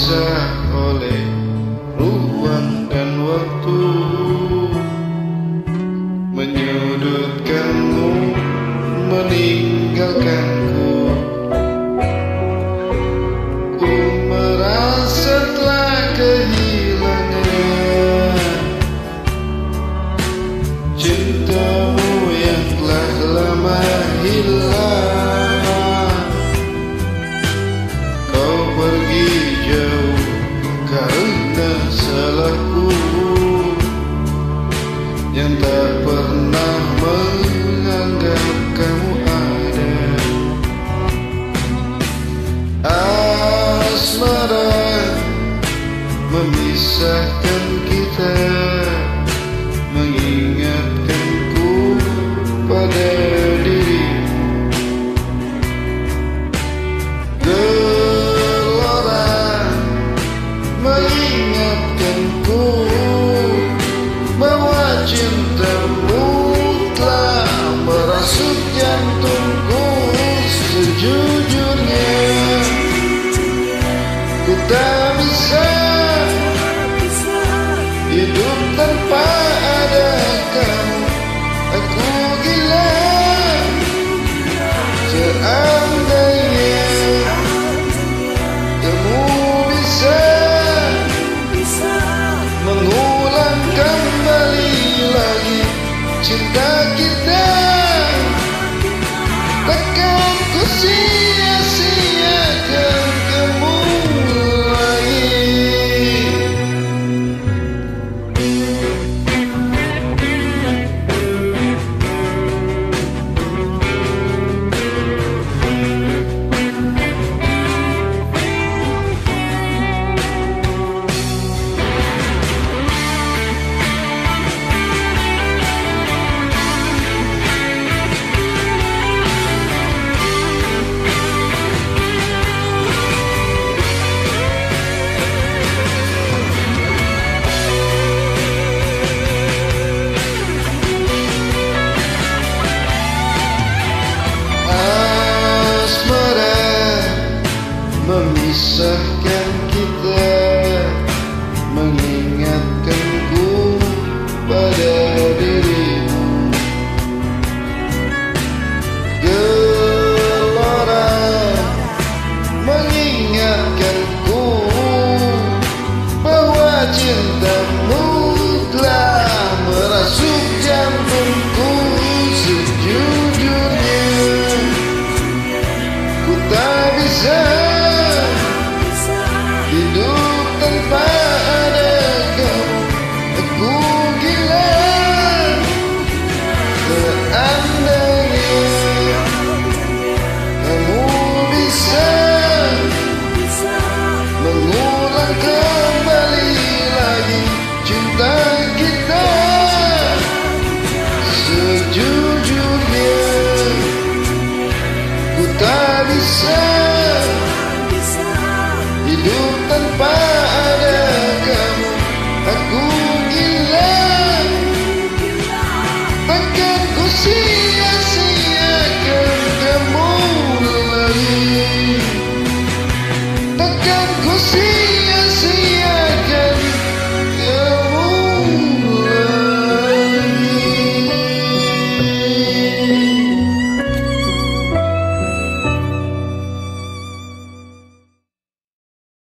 terpisah oleh ruang dan waktu, menyudutkanmu, meninggalkanku. Ku merasa telah kehilangan cintamu yang telah lama hilang. Kau pergi jauh karena salahku yang tak pernah menganggap kamu ada. Asmara memisahkan kita, mengingatkanku pada dirimu. Gelora mengingatkanku bahwa cintamu telah merasuk jantungku. Sejujurnya ku tak bisa hidup tanpa ada kamu. Aku gila seandainya kamu bisa mengulang kembali lagi cinta kita. Takkan ku sia-siakan kamu lagi. Memisahkan kita, mengingatkanku pada dirimu. Gelora mengingatkanku bahwa cintamu telah merasuk jantungku. Sejujurnya ku tak bisa hidup tanpa ada kamu. Aku gila seandainya kamu bisa mengulang kembali lagi cinta kita. Sejujurnya ku tak bisa hidup tanpa ada kamu. Aku gila, takkan ku sia-siakan kamu lagi. Takkan ku sia